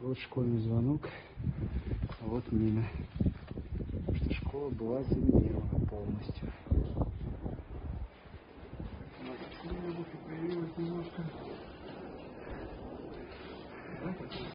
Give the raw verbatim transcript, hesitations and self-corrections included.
Вот школьный звонок, а вот мина. Потому что школа была заминирована полностью.